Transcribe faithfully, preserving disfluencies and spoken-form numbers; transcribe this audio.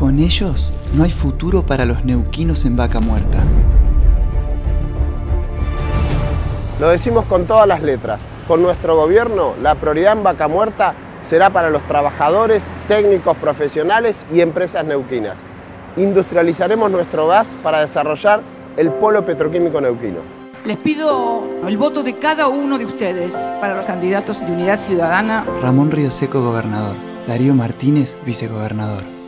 Con ellos no hay futuro para los neuquinos en Vaca Muerta. Lo decimos con todas las letras. Con nuestro gobierno, la prioridad en Vaca Muerta será para los trabajadores, técnicos, profesionales y empresas neuquinas. Industrializaremos nuestro gas para desarrollar el polo petroquímico neuquino. Les pido el voto de cada uno de ustedes para los candidatos de Unidad Ciudadana. Ramón Río Seco, gobernador. Darío Martínez, vicegobernador.